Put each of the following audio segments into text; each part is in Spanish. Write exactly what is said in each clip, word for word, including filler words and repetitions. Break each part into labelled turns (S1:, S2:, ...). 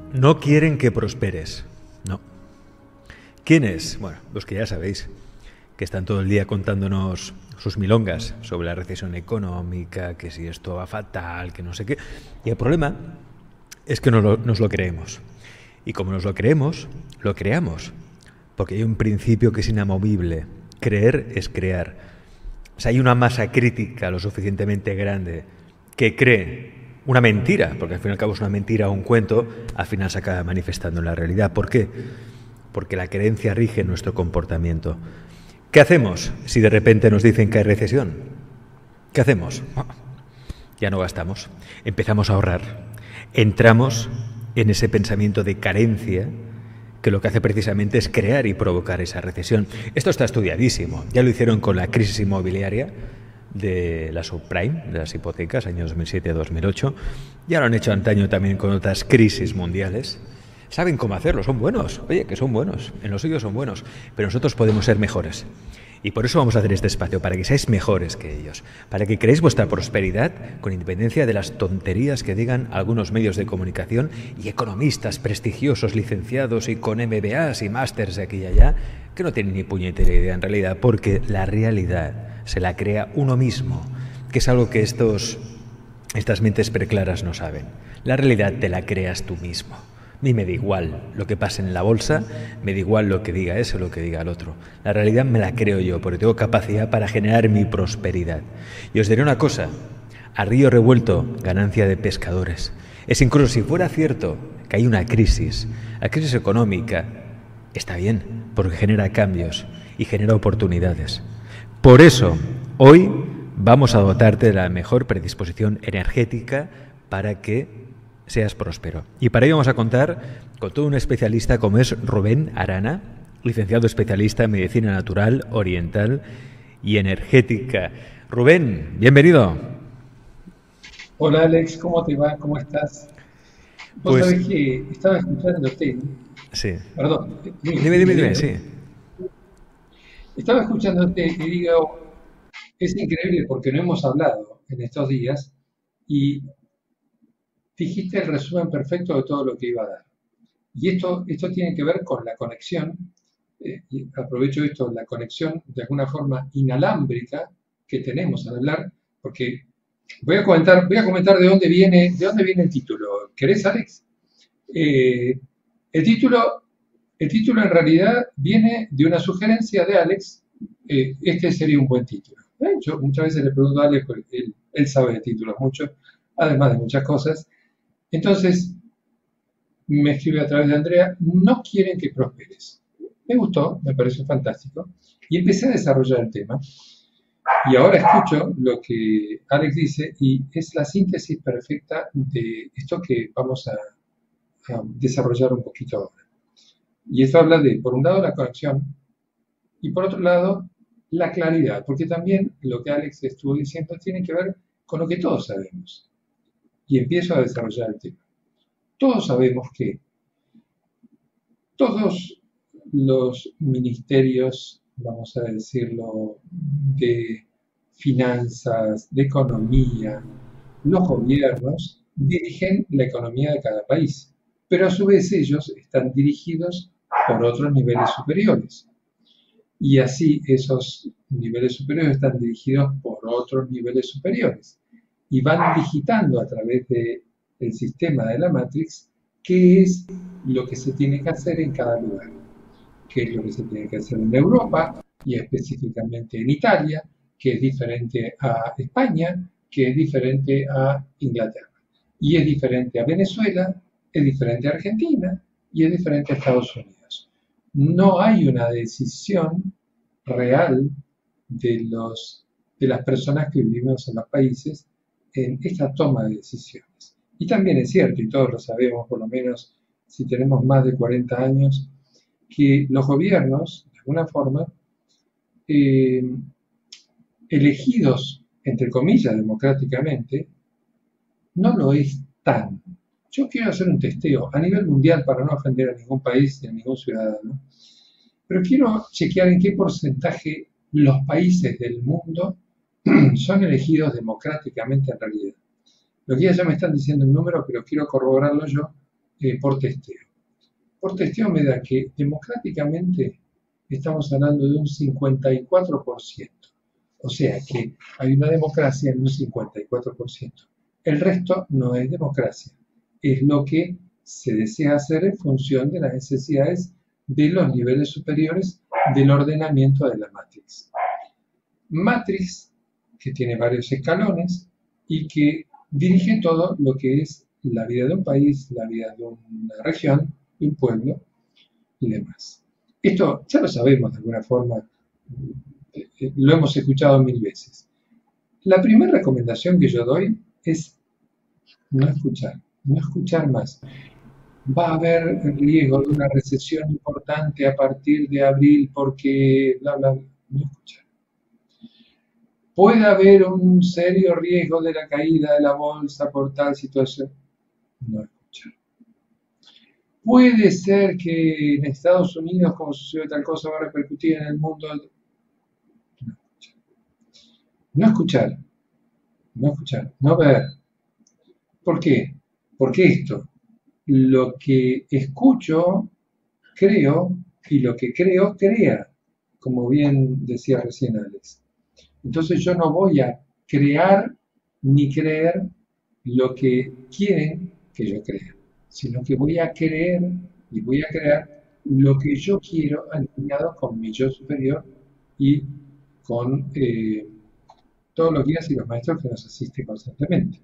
S1: No quieren que prosperes. No. ¿Quiénes? Bueno, los que ya sabéis, que están todo el día contándonos sus milongas sobre la recesión económica, que si esto va fatal, que no sé qué. Y el problema es que nos lo, nos lo creemos. Y como nos lo creemos, lo creamos. Porque hay un principio que es inamovible. Creer es crear. O sea, hay una masa crítica lo suficientemente grande que cree una mentira, porque al fin y al cabo es una mentira o un cuento, al final se acaba manifestando en la realidad. ¿Por qué? Porque la creencia rige nuestro comportamiento. ¿Qué hacemos si de repente nos dicen que hay recesión? ¿Qué hacemos? Ya no gastamos. Empezamos a ahorrar. Entramos en ese pensamiento de carencia que lo que hace precisamente es crear y provocar esa recesión. Esto está estudiadísimo. Ya lo hicieron con la crisis inmobiliaria de la subprime, de las hipotecas, años dos mil siete a dos mil ocho. Ya lo han hecho antaño también con otras crisis mundiales. Saben cómo hacerlo, son buenos. Oye, que son buenos, en lo suyo son buenos. Pero nosotros podemos ser mejores. Y por eso vamos a hacer este espacio, para que seáis mejores que ellos, para que creéis vuestra prosperidad con independencia de las tonterías que digan algunos medios de comunicación y economistas prestigiosos, licenciados y con M B As y másters de aquí y allá, que no tienen ni puñetera idea en realidad, porque la realidad se la crea uno mismo, que es algo que estos, estas mentes preclaras no saben. La realidad te la creas tú mismo. A mí me da igual lo que pase en la bolsa, me da igual lo que diga ese o lo que diga el otro. La realidad me la creo yo, porque tengo capacidad para generar mi prosperidad. Y os diré una cosa, a río revuelto, ganancia de pescadores. Es incluso si fuera cierto que hay una crisis, la crisis económica está bien, porque genera cambios y genera oportunidades. Por eso, hoy vamos a dotarte de la mejor predisposición energética para que seas próspero. Y para ello vamos a contar con todo un especialista como es Rubén Arana, licenciado especialista en Medicina Natural, Oriental y Energética. Rubén, bienvenido.
S2: Hola Alex, ¿cómo te va? ¿Cómo estás? Vos
S1: Pues
S2: sabés que estaba escuchándote,
S1: sí.
S2: perdón, dime,
S1: Dime, dime,
S2: dime,
S1: dime,
S2: dime.
S1: sí.
S2: Estaba escuchándote y digo, es increíble porque no hemos hablado en estos días y dijiste el resumen perfecto de todo lo que iba a dar. Y esto, esto tiene que ver con la conexión, eh, y aprovecho esto, la conexión de alguna forma inalámbrica que tenemos al hablar, porque voy a comentar, voy a comentar de dónde viene, de dónde viene el título. ¿Querés, Alex? Eh, el título, el título en realidad viene de una sugerencia de Alex. Eh, este sería un buen título. ¿Eh? Yo muchas veces le pregunto a Alex, porque él, él sabe de títulos mucho, además de muchas cosas. Entonces, me escribe a través de Andrea, no quieren que prosperes. Me gustó, me pareció fantástico. Y empecé a desarrollar el tema. Y ahora escucho lo que Alex dice y es la síntesis perfecta de esto que vamos a, a desarrollar un poquito ahora. Y esto habla de, por un lado, la conexión y por otro lado, la claridad, porque también lo que Alex estuvo diciendo tiene que ver con lo que todos sabemos. Y empiezo a desarrollar el tema. Todos sabemos que todos los ministerios, vamos a decirlo, de finanzas, de economía, los gobiernos dirigen la economía de cada país, pero a su vez ellos están dirigidos por otros niveles superiores. Y así esos niveles superiores están dirigidos por otros niveles superiores. Y van digitando a través del sistema de la Matrix qué es lo que se tiene que hacer en cada lugar. Qué es lo que se tiene que hacer en Europa y específicamente en Italia, que es diferente a España, que es diferente a Inglaterra. Y es diferente a Venezuela, es diferente a Argentina y es diferente a Estados Unidos. No hay una decisión real de, los, de las personas que vivimos en los países en esta toma de decisiones. Y también es cierto, y todos lo sabemos, por lo menos si tenemos más de cuarenta años, que los gobiernos, de alguna forma, eh, elegidos, entre comillas, democráticamente, no lo es tan. Yo quiero hacer un testeo a nivel mundial para no ofender a ningún país ni a ningún ciudadano, pero quiero chequear en qué porcentaje los países del mundo son elegidos democráticamente en realidad. Los guías ya me están diciendo un número, pero quiero corroborarlo yo eh, por testeo. Por testeo me da que democráticamente estamos hablando de un cincuenta y cuatro por ciento. O sea que hay una democracia en un cincuenta y cuatro por ciento. El resto no es democracia. Es lo que se desea hacer en función de las necesidades de los niveles superiores del ordenamiento de la matriz. Matriz que tiene varios escalones y que dirige todo lo que es la vida de un país, la vida de una región, de un pueblo y demás. Esto ya lo sabemos de alguna forma, eh, lo hemos escuchado mil veces. La primera recomendación que yo doy es no escuchar, no escuchar más. Va a haber riesgo de una recesión importante a partir de abril porque bla, bla, bla. No escuchar. Puede haber un serio riesgo de la caída de la bolsa por tal situación. No escuchar. Puede ser que en Estados Unidos, como sucedió tal cosa, va a repercutir en el mundo. No escuchar. No escuchar. No escuchar. No ver. ¿Por qué? Porque esto, lo que escucho, creo, y lo que creo, crea, como bien decía recién Alex. Entonces yo no voy a crear ni creer lo que quieren que yo crea, sino que voy a creer y voy a crear lo que yo quiero alineado con mi yo superior y con eh, todos los guías y los maestros que nos asisten constantemente.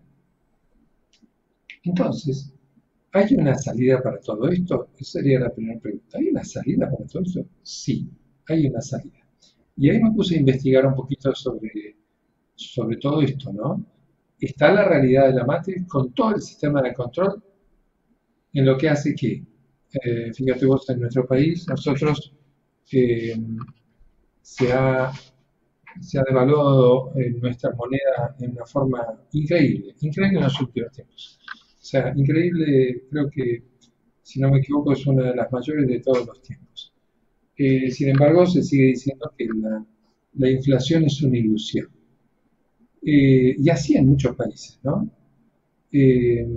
S2: Entonces, ¿hay una salida para todo esto? Esa sería la primera pregunta. ¿Hay una salida para todo esto? Sí, hay una salida. Y ahí me puse a investigar un poquito sobre, sobre todo esto, ¿no? Está la realidad de la matriz con todo el sistema de control en lo que hace que, eh, fíjate vos, en nuestro país, nosotros eh, se, ha, se ha devaluado en nuestra moneda en una forma increíble, increíble en los últimos tiempos. O sea, increíble, creo que, si no me equivoco, es una de las mayores de todos los tiempos. Eh, sin embargo, se sigue diciendo que la, la inflación es una ilusión. Eh, y así en muchos países, ¿no? Eh,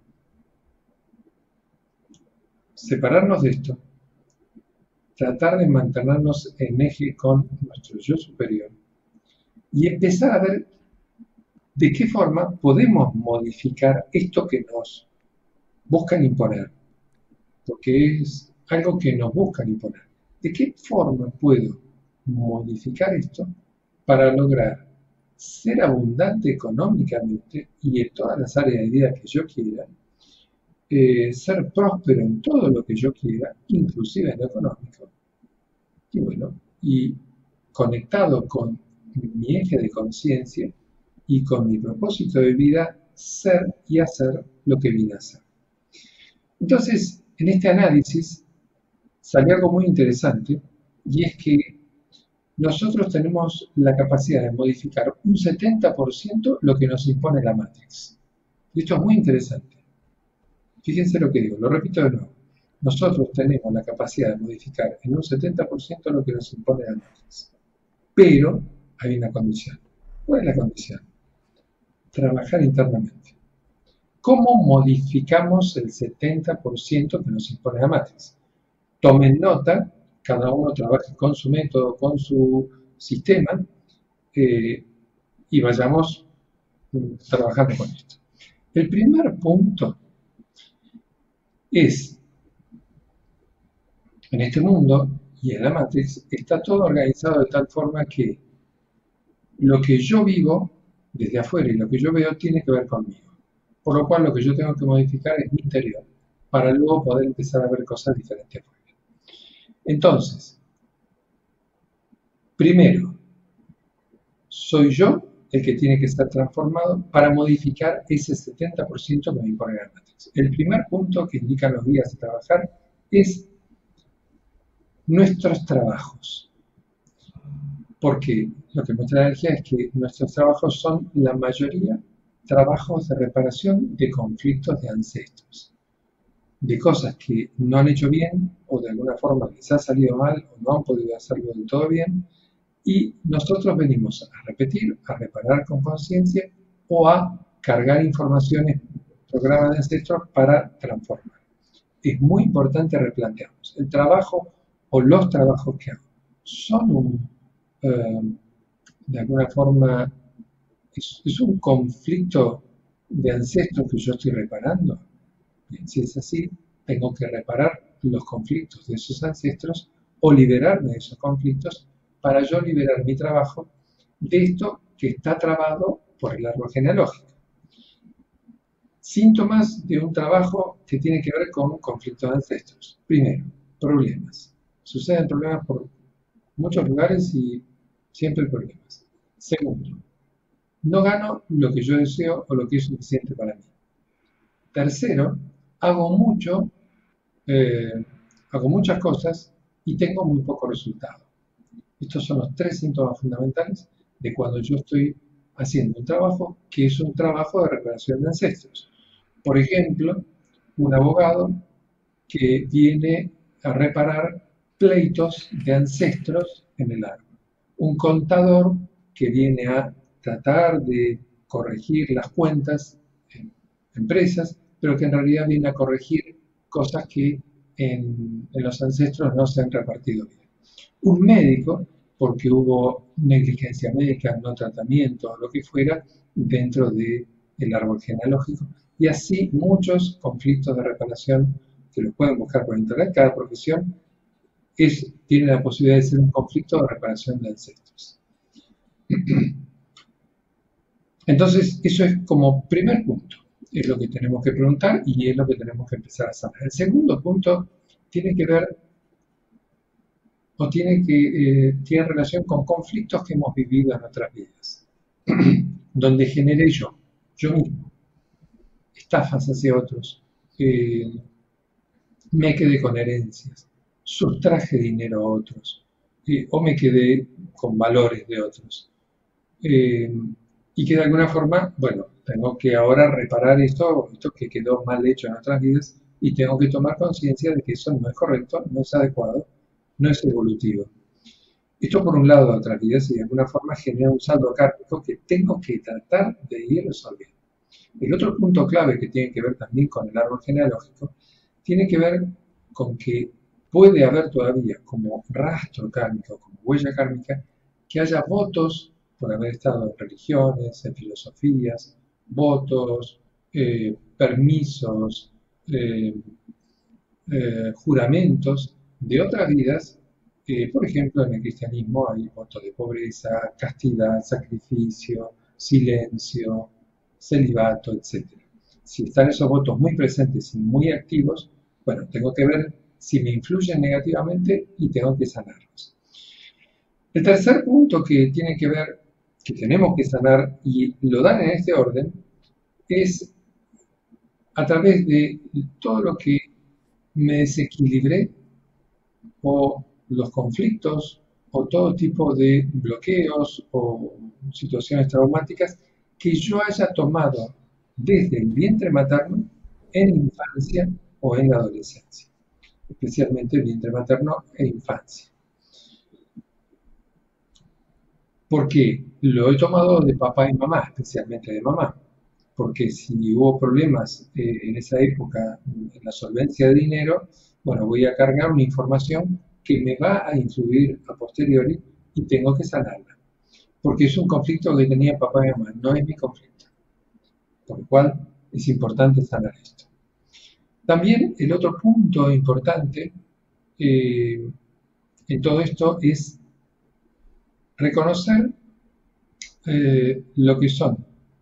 S2: separarnos de esto, tratar de mantenernos en eje con nuestro yo superior y empezar a ver de qué forma podemos modificar esto que nos buscan imponer, porque es algo que nos buscan imponer. ¿De qué forma puedo modificar esto para lograr ser abundante económicamente y en todas las áreas de vida que yo quiera, eh, ser próspero en todo lo que yo quiera, inclusive en lo económico, y bueno, y conectado con mi eje de conciencia y con mi propósito de vida, ser y hacer lo que vine a hacer? Entonces, en este análisis salió algo muy interesante, y es que nosotros tenemos la capacidad de modificar un setenta por ciento lo que nos impone la Matrix. Y esto es muy interesante. Fíjense lo que digo, lo repito de nuevo. Nosotros tenemos la capacidad de modificar en un setenta por ciento lo que nos impone la Matrix. Pero hay una condición. ¿Cuál es la condición? Trabajar internamente. ¿Cómo modificamos el setenta por ciento que nos impone la Matrix? Tomen nota, cada uno trabaje con su método, con su sistema, eh, y vayamos trabajando con esto. El primer punto es, en este mundo y en la Matrix, está todo organizado de tal forma que lo que yo vivo desde afuera y lo que yo veo tiene que ver conmigo. Por lo cual lo que yo tengo que modificar es mi interior, para luego poder empezar a ver cosas diferentes afuera. Entonces, primero, soy yo el que tiene que estar transformado para modificar ese setenta por ciento que me impone la Matrix. El primer punto que indican los guías de trabajar es nuestros trabajos. Porque lo que muestra la energía es que nuestros trabajos son la mayoría trabajos de reparación de conflictos de ancestros, de cosas que no han hecho bien o de alguna forma les ha salido mal o no han podido hacerlo del todo bien, y nosotros venimos a repetir, a reparar con conciencia o a cargar informaciones, programas de ancestros para transformar. es muy importante replantearnos. El trabajo o los trabajos que hago son un, eh, de alguna forma, es, es un conflicto de ancestros que yo estoy reparando. Bien, si es así, tengo que reparar los conflictos de esos ancestros o liberarme de esos conflictos para yo liberar mi trabajo de esto que está trabado por el árbol genealógico. Síntomas de un trabajo que tiene que ver con conflictos de ancestros. Primero, problemas. Suceden problemas por muchos lugares y siempre problemas. Segundo, no gano lo que yo deseo o lo que es suficiente para mí. Tercero, hago mucho, eh, hago muchas cosas y tengo muy poco resultado. Estos son los tres síntomas fundamentales de cuando yo estoy haciendo un trabajo que es un trabajo de reparación de ancestros. Por ejemplo, un abogado que viene a reparar pleitos de ancestros en el árbol. Un contador que viene a tratar de corregir las cuentas en empresas, pero que en realidad viene a corregir cosas que en, en los ancestros no se han repartido bien. Un médico, porque hubo negligencia médica, no tratamiento, lo que fuera, dentro del árbol genealógico. Y así muchos conflictos de reparación que los pueden buscar por internet. Cada profesión es, tiene la posibilidad de ser un conflicto de reparación de ancestros. Entonces, eso es como primer punto. Es lo que tenemos que preguntar y es lo que tenemos que empezar a saber. El segundo punto tiene que ver o tiene, que, eh, tiene relación con conflictos que hemos vivido en nuestras vidas, donde generé yo, yo mismo, estafas hacia otros, eh, me quedé con herencias, sustraje dinero a otros, eh, o me quedé con valores de otros. Eh, y que de alguna forma, bueno, tengo que ahora reparar esto, esto que quedó mal hecho en otras vidas, y tengo que tomar conciencia de que eso no es correcto, no es adecuado, no es evolutivo. Esto por un lado de otras vidas y de alguna forma genera un saldo kármico que tengo que tratar de ir resolviendo. El otro punto clave que tiene que ver también con el árbol genealógico tiene que ver con que puede haber todavía como rastro kármico, como huella kármica, que haya votos por haber estado en religiones, en filosofías, votos, eh, permisos, eh, eh, juramentos de otras vidas. Eh, por ejemplo, en el cristianismo hay votos de pobreza, castidad, sacrificio, silencio, celibato, etcétera. Si están esos votos muy presentes y muy activos, bueno, tengo que ver si me influyen negativamente y tengo que sanarlos. El tercer punto que tiene que ver, que tenemos que sanar, y lo dan en este orden, es a través de todo lo que me desequilibré o los conflictos o todo tipo de bloqueos o situaciones traumáticas que yo haya tomado desde el vientre materno en infancia o en la adolescencia, especialmente el vientre materno e infancia. Porque lo he tomado de papá y mamá, especialmente de mamá, porque si hubo problemas eh, en esa época en la solvencia de dinero, bueno, voy a cargar una información que me va a influir a posteriori y tengo que sanarla. Porque es un conflicto que tenía papá y mamá, no es mi conflicto. Por lo cual es importante sanar esto. También el otro punto importante eh, en todo esto es reconocer eh, lo que son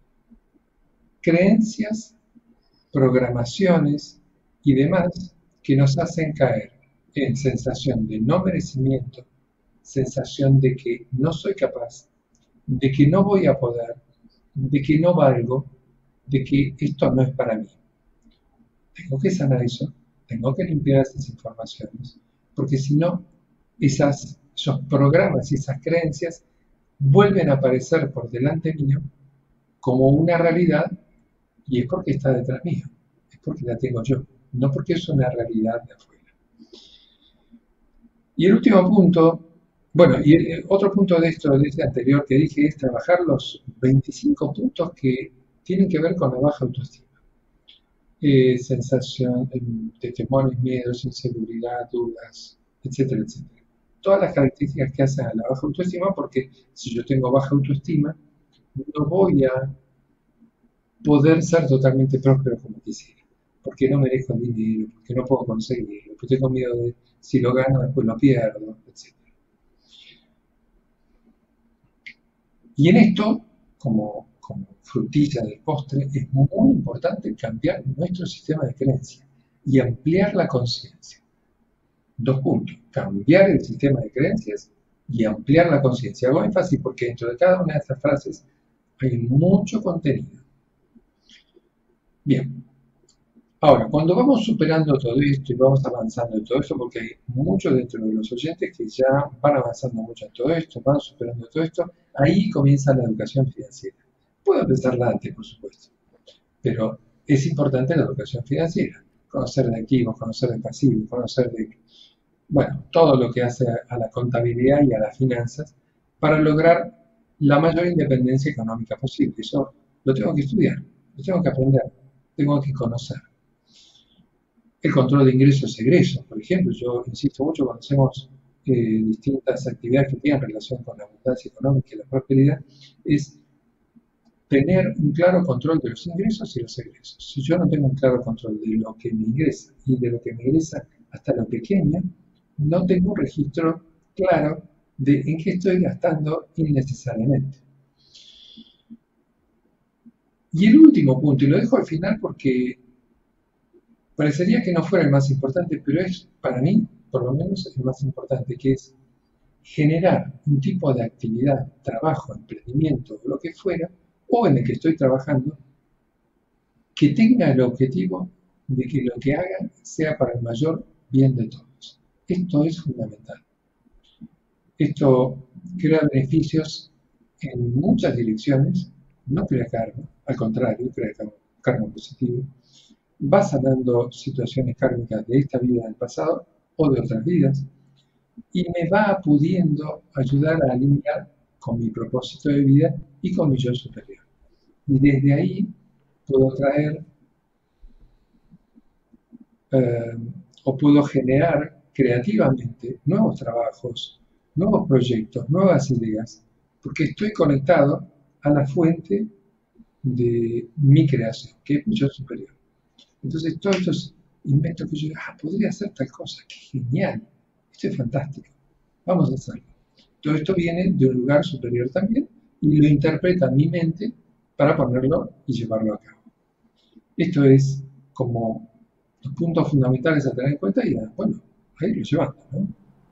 S2: creencias, programaciones y demás que nos hacen caer en sensación de no merecimiento, sensación de que no soy capaz, de que no voy a poder, de que no valgo, de que esto no es para mí. Tengo que sanar eso, tengo que limpiar esas informaciones, porque si no, esas, esos programas y esas creencias vuelven a aparecer por delante mío como una realidad, y es porque está detrás mío, es porque la tengo yo, no porque es una realidad de afuera. Y el último punto, bueno, y el otro punto de esto, de este anterior que dije, es trabajar los veinticinco puntos que tienen que ver con la baja autoestima. eh, sensación eh, de temores, miedos, inseguridad, dudas, etcétera, etcétera. Todas las características que hacen a la baja autoestima, porque si yo tengo baja autoestima, no voy a poder ser totalmente próspero como quisiera, porque no merezco el dinero, porque no puedo conseguirlo, porque tengo miedo de si lo gano después lo pierdo, etcétera. Y en esto, como, como frutilla del postre, es muy importante cambiar nuestro sistema de creencias y ampliar la conciencia. Dos puntos, cambiar el sistema de creencias y ampliar la conciencia. Hago énfasis porque dentro de cada una de estas frases hay mucho contenido. Bien, ahora, cuando vamos superando todo esto y vamos avanzando en todo esto, porque hay muchos dentro de los oyentes que ya van avanzando mucho en todo esto, van superando todo esto, ahí comienza la educación financiera. Puedo empezarla antes, por supuesto, pero es importante la educación financiera. Conocer de activos, conocer de pasivos, conocer de, bueno, todo lo que hace a la contabilidad y a las finanzas para lograr la mayor independencia económica posible. Eso lo tengo que estudiar, lo tengo que aprender, tengo que conocer. El control de ingresos y egresos, por ejemplo, yo insisto mucho cuando hacemos eh, distintas actividades que tienen relación con la abundancia económica y la prosperidad, es tener un claro control de los ingresos y los egresos. Si yo no tengo un claro control de lo que me ingresa y de lo que me ingresa hasta lo pequeño, no tengo un registro claro de en qué estoy gastando innecesariamente. Y el último punto, y lo dejo al final porque parecería que no fuera el más importante, pero es para mí, por lo menos, el más importante, que es generar un tipo de actividad, trabajo, emprendimiento, o lo que fuera, o en el que estoy trabajando, que tenga el objetivo de que lo que haga sea para el mayor bien de todos. Esto es fundamental. Esto crea beneficios en muchas direcciones, no crea karma, al contrario, crea karma positivo. Va sanando situaciones kármicas de esta vida del pasado o de otras vidas y me va pudiendo ayudar a alinear con mi propósito de vida y con mi yo superior. Y desde ahí puedo traer eh, o puedo generar creativamente nuevos trabajos, nuevos proyectos, nuevas ideas, porque estoy conectado a la fuente de mi creación, que es mi yo superior. Entonces, todos estos inventos que yo digo, ah, podría hacer tal cosa, qué genial, esto es fantástico, vamos a hacerlo. Todo esto viene de un lugar superior también y lo interpreta mi mente para ponerlo y llevarlo a cabo. Esto es como los puntos fundamentales a tener en cuenta y, bueno, a irlo llevando, ¿no?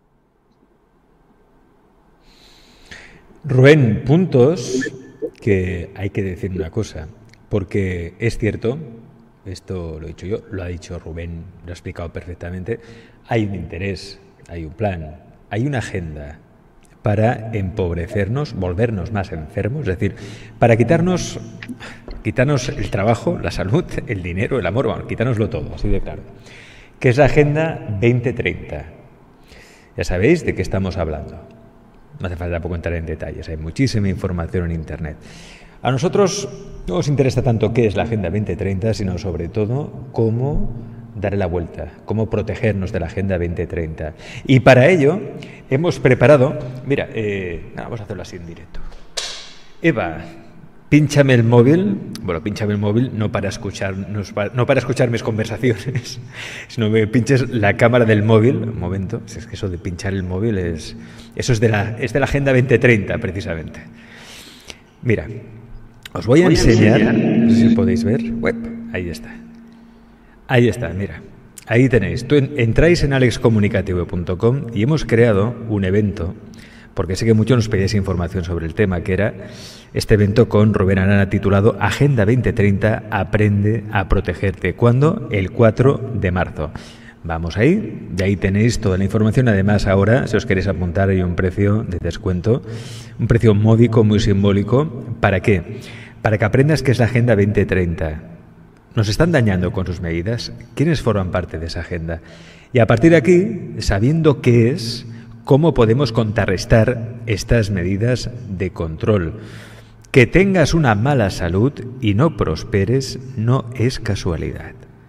S1: Rubén, puntos que hay que decir una cosa, porque es cierto, esto lo he dicho yo, lo ha dicho Rubén, lo ha explicado perfectamente, hay un interés, hay un plan, hay una agenda para empobrecernos, volvernos más enfermos, es decir, para quitarnos, quitarnos el trabajo, la salud, el dinero, el amor, bueno, quitárnoslo todo, así de claro, que es la Agenda veinte treinta. Ya sabéis de qué estamos hablando. No hace falta tampoco entrar en detalles, hay muchísima información en Internet. A nosotros no nos interesa tanto qué es la Agenda veinte treinta, sino sobre todo cómo darle la vuelta, cómo protegernos de la Agenda veinte treinta. Y para ello hemos preparado, mira, eh, vamos a hacerlo así en directo. Eva, pínchame el móvil, bueno, pínchame el móvil no para escuchar, no para escuchar mis conversaciones, sino me pinches la cámara del móvil, un momento, si es que eso de pinchar el móvil es, eso es de la, es de la Agenda veinte treinta precisamente. Mira, os voy a voy enseñar, a enseñar, no sé si podéis ver, web, ahí está, ahí está, mira, ahí tenéis, tú entráis en alex comunicative punto com y hemos creado un evento, porque sé que muchos nos pedíais información sobre el tema, que era este evento con Rubén Arana titulado Agenda veinte treinta, aprende a protegerte. ¿Cuándo? El cuatro de marzo. Vamos ahí, de ahí tenéis toda la información. Además, ahora, si os queréis apuntar, hay un precio de descuento, un precio módico, muy simbólico. ¿Para qué? Para que aprendas qué es la Agenda veinte treinta. Nos están dañando con sus medidas. ¿Quiénes forman parte de esa agenda? Y a partir de aquí, sabiendo qué es, ¿cómo podemos contrarrestar estas medidas de control? Que tengas una mala salud y no prosperes no es casualidad.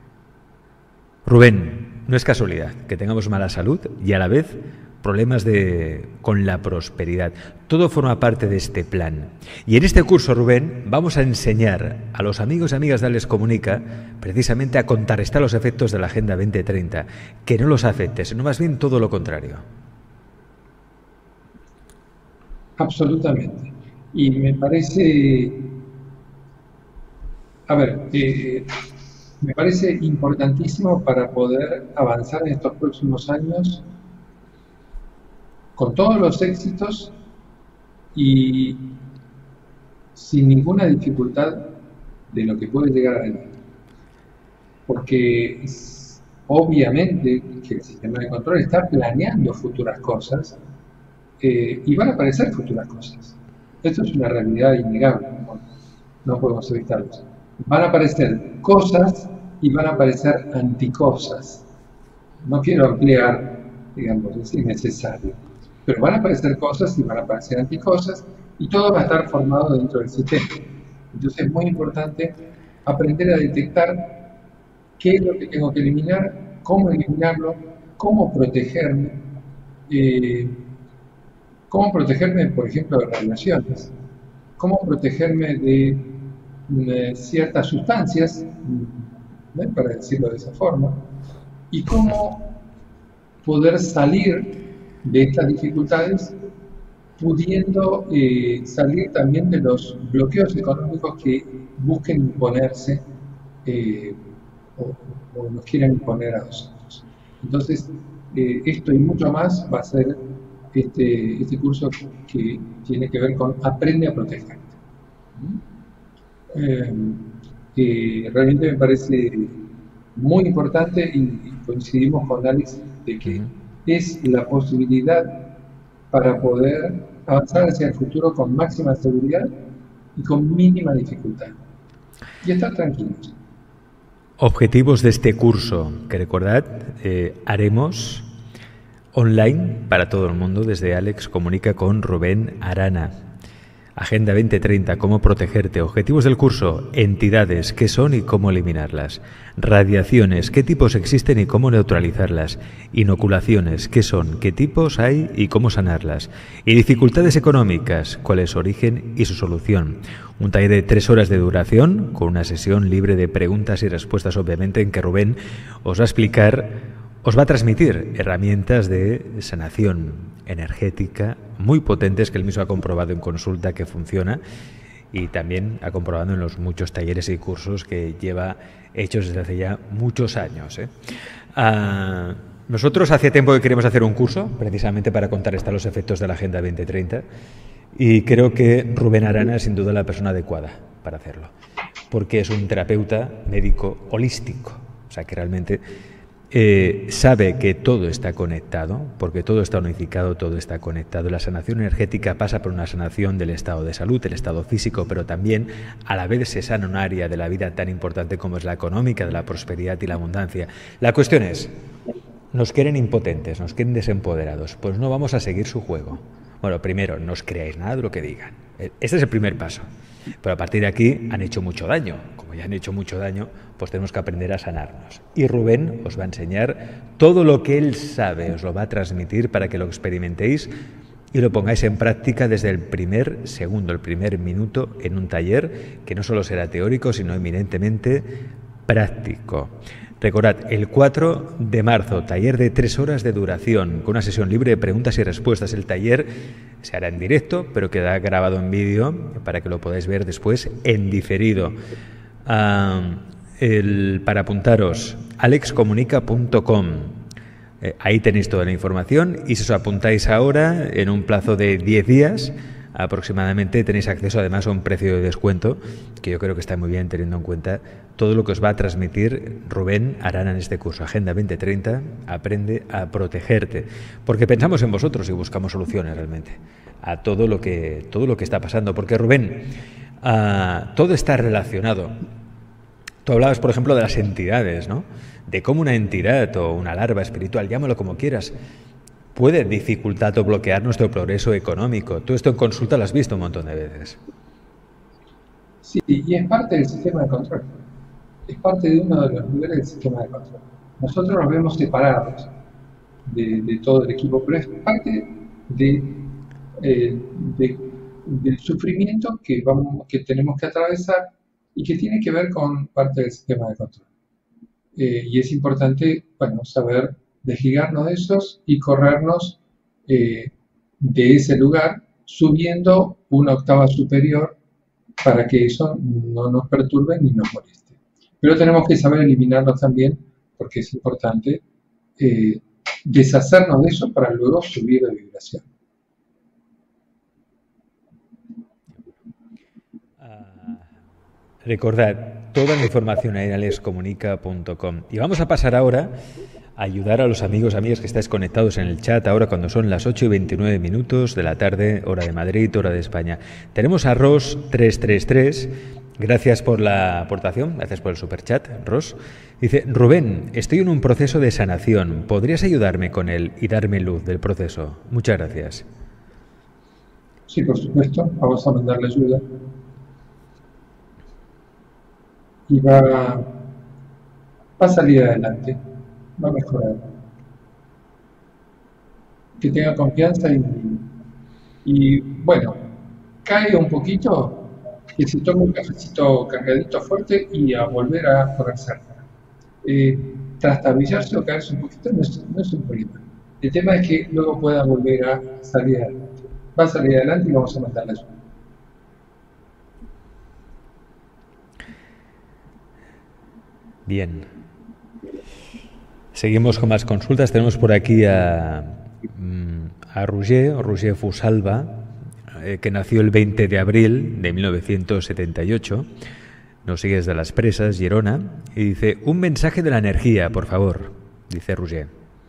S1: Rubén, no es casualidad que tengamos mala salud y a la vez problemas de, con la prosperidad. Todo forma parte de este plan. Y en este curso, Rubén, vamos a enseñar a los amigos y amigas de Alex Comunica precisamente a contrarrestar los efectos de la Agenda veinte treinta, que no los afecte, sino más bien todo lo contrario.
S2: Absolutamente. Y me parece, a ver, eh, me parece importantísimo para poder avanzar en estos próximos años con todos los éxitos y sin ninguna dificultad de lo que puede llegar a venir. Porque es, obviamente que el sistema de control está planeando futuras cosas eh, y van a aparecer futuras cosas. Esto es una realidad innegable, no, no podemos evitarlo. Van a aparecer cosas y van a aparecer anticosas. No quiero ampliar, digamos, es innecesario. Pero van a aparecer cosas y van a aparecer anticosas y todo va a estar formado dentro del sistema. Entonces es muy importante aprender a detectar qué es lo que tengo que eliminar, cómo eliminarlo, cómo protegerme, eh, cómo protegerme, por ejemplo, de radiaciones, cómo protegerme de, de ciertas sustancias, ¿eh? para decirlo de esa forma, y cómo poder salir de estas dificultades, pudiendo eh, salir también de los bloqueos económicos que busquen imponerse eh, o, o nos quieran imponer a nosotros. Entonces, eh, esto y mucho más va a ser este, este curso que tiene que ver con Aprende a Protegerte. Eh, eh, realmente me parece muy importante y, y coincidimos con Alex de que es la posibilidad para poder avanzar hacia el futuro con máxima seguridad y con mínima dificultad. Y estar tranquilos.
S1: Objetivos de este curso, que recordad, eh, haremos online para todo el mundo desde Alex Comunica con Rubén Arana. Agenda veinte treinta, cómo protegerte. Objetivos del curso, entidades, qué son y cómo eliminarlas. Radiaciones, qué tipos existen y cómo neutralizarlas. Inoculaciones, qué son, qué tipos hay y cómo sanarlas. Y dificultades económicas, cuál es su origen y su solución. Un taller de tres horas de duración, con una sesión libre de preguntas y respuestas, obviamente, en que Rubén os va a explicar, os va a transmitir herramientas de sanación energética muy potentes que él mismo ha comprobado en consulta que funciona y también ha comprobado en los muchos talleres y cursos que lleva hechos desde hace ya muchos años. ¿eh? Ah, nosotros hace tiempo que queremos hacer un curso precisamente para contrarrestar los efectos de la Agenda veinte treinta y creo que Rubén Arana es sin duda la persona adecuada para hacerlo porque es un terapeuta médico holístico, o sea que realmente Eh, sabe que todo está conectado, porque todo está unificado, todo está conectado. La sanación energética pasa por una sanación del estado de salud, del estado físico, pero también a la vez se sana un área de la vida tan importante como es la económica, de la prosperidad y la abundancia. La cuestión es, nos quieren impotentes, nos quieren desempoderados, pues no vamos a seguir su juego. Bueno, primero, no os creáis nada de lo que digan. Este es el primer paso. Pero a partir de aquí han hecho mucho daño. Como ya han hecho mucho daño, pues tenemos que aprender a sanarnos. Y Rubén os va a enseñar todo lo que él sabe, os lo va a transmitir para que lo experimentéis y lo pongáis en práctica desde el primer segundo, el primer minuto en un taller que no solo será teórico, sino eminentemente práctico. Recordad, el cuatro de marzo, taller de tres horas de duración, con una sesión libre de preguntas y respuestas. El taller se hará en directo, pero quedará grabado en vídeo para que lo podáis ver después en diferido. Uh, el, para apuntaros, alex comunica punto com. Eh, ahí tenéis toda la información y si os apuntáis ahora, en un plazo de diez días, aproximadamente tenéis acceso además a un precio de descuento que yo creo que está muy bien teniendo en cuenta todo lo que os va a transmitir Rubén Arana en este curso Agenda veinte treinta, aprende a protegerte, porque pensamos en vosotros y buscamos soluciones realmente a todo lo que, todo lo que está pasando, porque Rubén, uh, todo está relacionado. Tú hablabas, por ejemplo, de las entidades, ¿no? De cómo una entidad o una larva espiritual, llámalo como quieras, puede dificultar o bloquear nuestro progreso económico. Tú esto en consulta lo has visto un montón de veces.
S2: Sí, y es parte del sistema de control. Es parte de uno de los niveles del sistema de control. nosotros nos vemos separados de, de todo el equipo, pero es parte de, eh, de, del sufrimiento que, vamos, que tenemos que atravesar y que tiene que ver con parte del sistema de control. Eh, y es importante, bueno, saber desligarnos de esos y corrernos eh, de ese lugar subiendo una octava superior para que eso no nos perturbe ni nos moleste. Pero tenemos que saber eliminarlos también porque es importante eh, deshacernos de eso para luego subir de vibración.
S1: Recordad, toda la información en alexcomunica punto com. Y vamos a pasar ahora a ayudar a los amigos, amigas que estáis conectados en el chat ahora cuando son las ocho y veintinueve minutos de la tarde, hora de Madrid, hora de España. Tenemos a Ros tres tres tres. Gracias por la aportación, gracias por el superchat, Ros. Dice, Rubén, estoy en un proceso de sanación. ¿Podrías ayudarme con él y darme luz del proceso? Muchas gracias.
S2: Sí, por supuesto. Vamos a mandarle ayuda. Y va, va a salir adelante, va a mejorar. Que tenga confianza y, y bueno, cae un poquito, que se tome un cafecito cargadito fuerte y a volver a ponerse cerca. Eh, trastabillarse o caerse un poquito no es, no es un problema. El tema es que luego pueda volver a salir adelante. Va a salir adelante y vamos a mandarle ayuda.
S1: Bien. Seguimos con más consultas. Tenemos por aquí a, a Roger, Roger Fusalva, eh, que nació el veinte de abril de mil novecientos setenta y ocho. Nos sigue desde Las Presas, Girona. Y dice, un mensaje de la energía, por favor, dice Roger.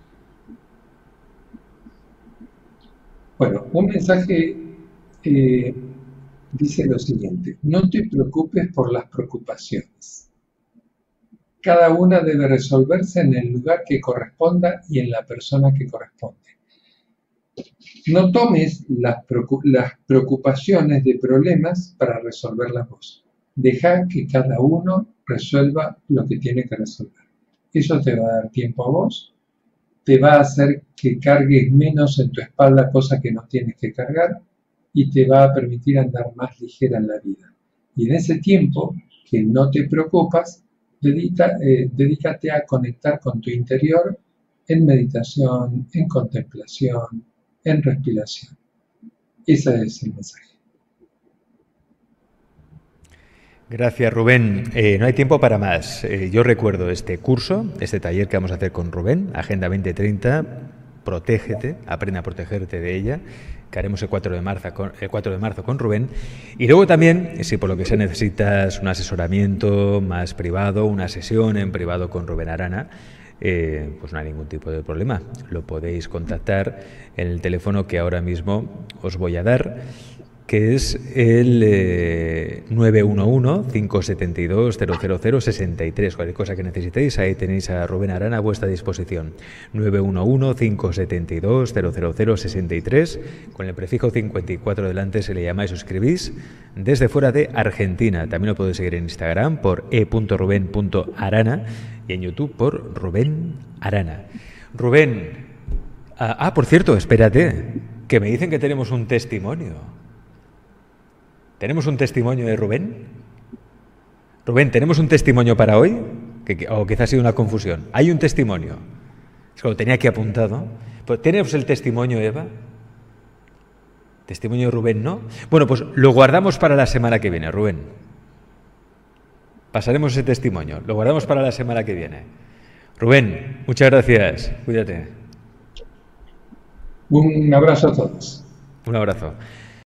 S2: Bueno, un mensaje eh, dice lo siguiente. No te preocupes por las preocupaciones. Cada una debe resolverse en el lugar que corresponda y en la persona que corresponde. No tomes las preocupaciones de problemas para resolverlas vos. Deja que cada uno resuelva lo que tiene que resolver. Eso te va a dar tiempo a vos, te va a hacer que cargues menos en tu espalda, cosa que no tienes que cargar, y te va a permitir andar más ligera en la vida. Y en ese tiempo que no te preocupas, Dedica, eh, dedícate a conectar con tu interior en meditación, en contemplación, en respiración. Ese es el mensaje.
S1: Gracias, Rubén. Eh, no hay tiempo para más. Eh, yo recuerdo este curso, este taller que vamos a hacer con Rubén, Agenda veinte treinta, protégete, aprende a protegerte de ella, que haremos el cuatro de marzo con, el cuatro de marzo con Rubén. Y luego también, si por lo que sea necesitas un asesoramiento más privado, una sesión en privado con Rubén Arana, eh, pues no hay ningún tipo de problema. Lo podéis contactar en el teléfono que ahora mismo os voy a dar, que es el eh, nueve uno uno, cinco siete dos, cero cero cero, seis tres. Cualquier cosa que necesitéis, ahí tenéis a Rubén Arana a vuestra disposición. nueve uno uno, cinco siete dos, cero cero cero, seis tres. Con el prefijo cincuenta y cuatro delante se le llama y suscribís desde fuera de Argentina. También lo podéis seguir en Instagram por e punto ruben punto arana y en YouTube por Rubén Arana. Rubén, ah, ah, por cierto, espérate, que me dicen que tenemos un testimonio. ¿Tenemos un testimonio de Rubén? Rubén, ¿tenemos un testimonio para hoy? Que, que, o quizás ha sido una confusión. Hay un testimonio. Es que lo tenía aquí apuntado. Pues, ¿tenemos el testimonio, Eva? ¿Testimonio de Rubén no? Bueno, pues lo guardamos para la semana que viene, Rubén. Pasaremos ese testimonio. Lo guardamos para la semana que viene. Rubén, muchas gracias. Cuídate.
S2: Un abrazo a todos.
S1: Un abrazo.